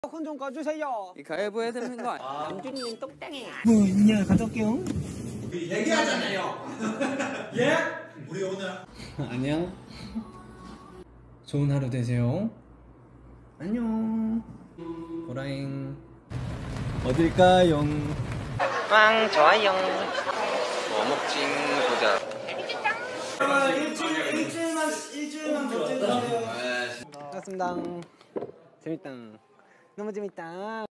혼 좀 꺼주세요. 이 가위바위보 해야 되는 거 아니야? 남준님 똑당해. 이제 갔다 올게요. 얘기하잖아요. 예? 우리 오늘 안녕. 좋은 하루 되세요. 안녕. 보라잉. 어딜까요? 빵 좋아요. 뭐 먹지 보자. 일주일만 버텨주세요. 반갑습니다. 재밌다. 너무 재밌다.